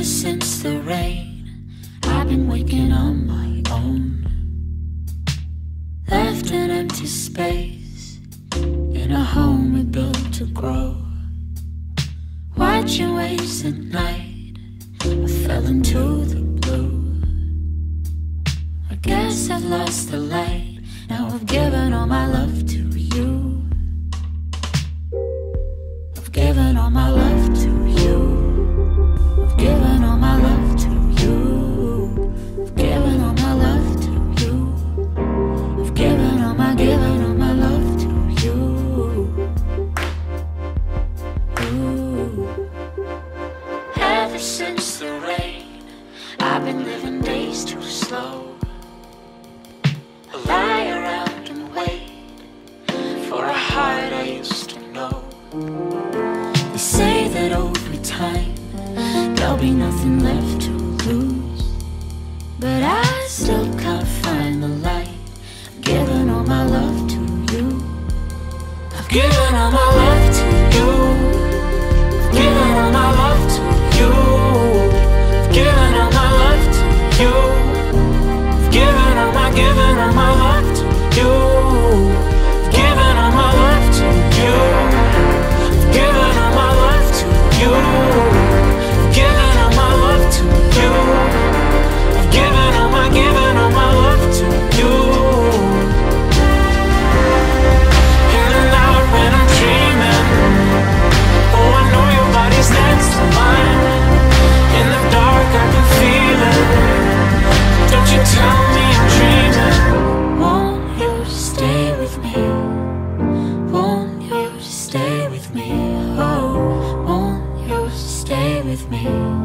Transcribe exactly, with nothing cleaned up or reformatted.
since the rain, I've been waking on my own. Left an empty space in a home we built to grow. Watching waves at night, I fell into the blue. I guess I've lost the light, now I've given all my love to you. I've given all my love to you. I've given all my love to you. I've given all my love to you. I've given all my, given all my love to you. Ooh. Ever since the rain, I've been living days too slow. I lie around and wait for a heart I used to know. They say that over time there'll be nothing left to lose, but I still can't find the light. I've given all my love to you. I've given all my love to you. I've given all my love to you. I've given all my love to you. I've given all my, given all my love to you. I've given all my love to you. I've given all my love to you. I've given all my love to you. I've given all my, given all my love to you. In and out when I'm dreaming. Oh, I know your body's next to mine. In the dark I can feel it. Don't you tell me I'm dreaming. Won't you stay with me? Won't you stay with me? Oh, won't you stay with me?